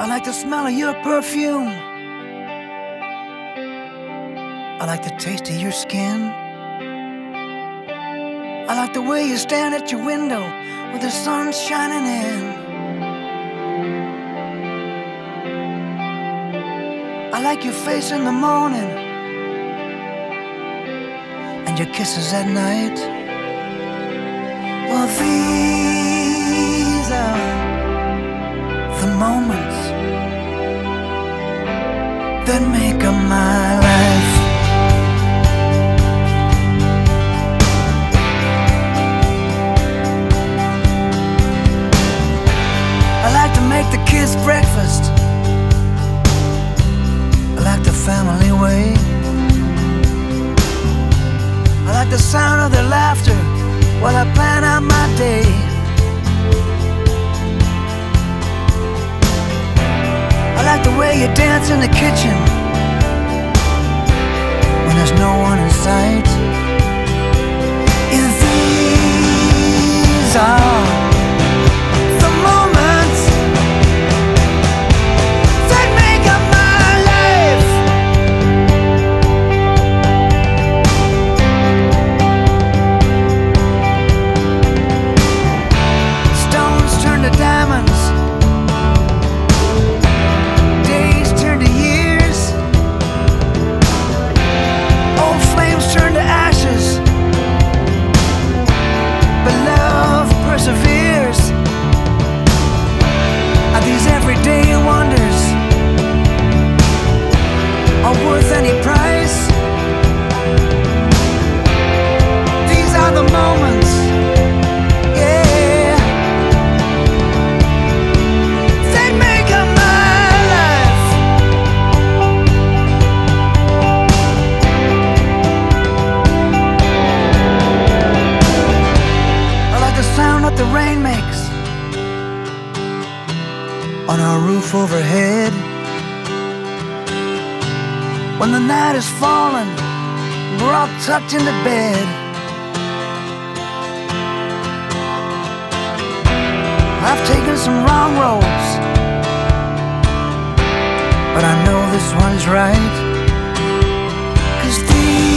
I like the smell of your perfume. I like the taste of your skin. I like the way you stand at your window with the sun shining in. I like your face in the morning and your kisses at night. Well, these are the moments that make up my life. I like to make the kids breakfast. I like the family way. I like the sound of their laughter while I plan out my day. I like the way you dance in the kitchen when there's no one in sight. And these are the moments that make up my life. Stones turn to diamonds, turn to ashes, but love perseveres. Are these everyday wonders are worth any price? These are the moments, yeah, that make up my life. Sound that the rain makes on our roof overhead. When the night is falling, we're all tucked into bed. I've taken some wrong roads, but I know this one's right. 'Cause these